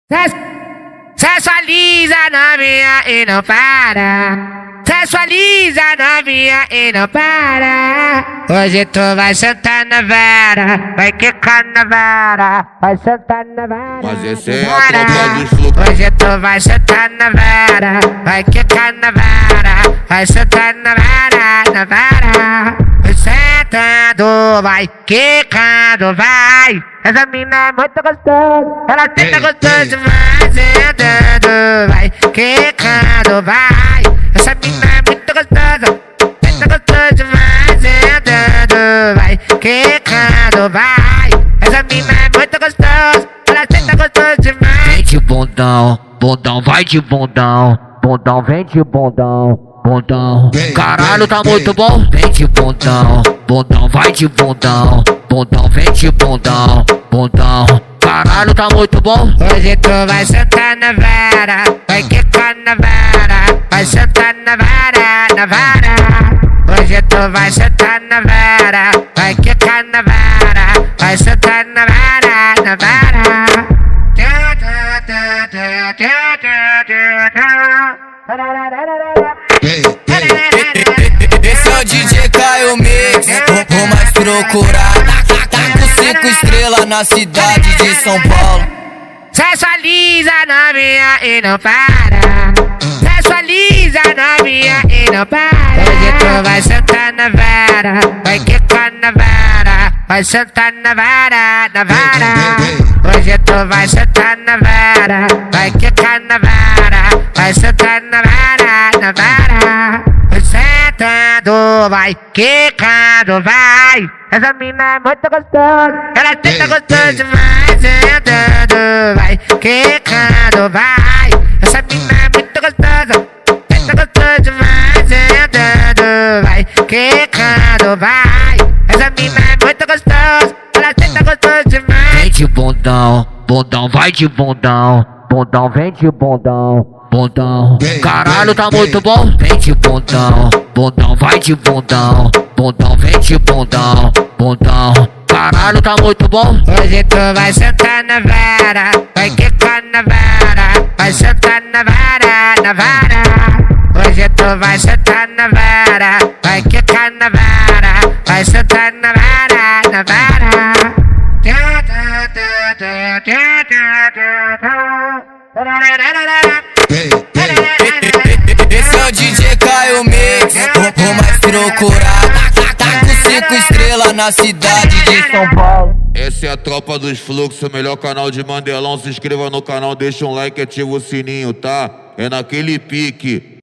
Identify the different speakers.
Speaker 1: Sensualiza novinha e não para. Sensualiza novinha e não para. Hoje tu vai sentar na vara, vai quicar na vara, vai sentar na vara.
Speaker 2: Mas esse é a tropa dos fluxos.
Speaker 1: Hoje tu vai sentar na vara, vai quicar na vara, vai sentar na vara, na vara. Vai sentando, vai quicando, vai. Essa mina é muito gostosa, ela tenta gostoso demais. Sentando, vai quicando, vai. Essa mina é muito gostosa, tenta gostoso demais. Sentando, vai quicando, vai. Essa mina é muito gostosa, ela tenta gostoso demais.
Speaker 3: Vem de bundão, bundão vai de bundão, bundão vem de bundão, bundão. Caralho, tá muito bom. Vem de bundão, bundão vai de bundão, bundão vem de bundão, bundão. Caralho, tá muito bom.
Speaker 1: Hoje tu vai sentar na vara, vai quicar na vara, vai sentar na vara, na vara. Hoje tu vai sentar na vara, vai quicar na vara, vai sentar na vara, na vara.
Speaker 4: Esse é o DJ Caio Mix, o mais procurado. Tá com 5 estrelas na cidade de São Paulo.
Speaker 1: Sensualiza novinha e não para. Sensualiza novinha e não para. Hoje tu vai sentar na vara, vai quicar na vara, vai sentar na vara, na vara. Hoje tu vai sentar na vara, vai quicar na vara, vai sentar na vara, na vara. Vai sentando, vai quicando, vai. Essa mina é muito gostosa, ela tenta gostoso demais. Sentando, vai quicando, vai. Essa mina é muito gostosa, tenta gostoso demais. Sentando, vai quicando, vai. Essa mina é muito gostosa, ela tenta gostoso demais.
Speaker 3: Vem de bundão, bundão vai de bundão, bundão vem de bundão, bundão. Caralho, tá muito bom. Vem de bundão, bundão vai de bundão, bundão vem de bundão, bundão. Caralho, tá muito bom.
Speaker 1: Hoje tu vai sentar na vara, vai quicar na vara, vai sentar na vara, na vara. Hoje tu vai sentar na vara, vai quicar na vara, vai sentar na vara, na vara.
Speaker 4: Esse é o DJ Caio Mix, o mais procurado. Tá com 5 estrelas na cidade de São Paulo.
Speaker 2: Essa é a tropa dos fluxos, melhor canal de Mandelão. Se inscreva no canal, deixa um like e ativa o sininho, tá? É naquele pique.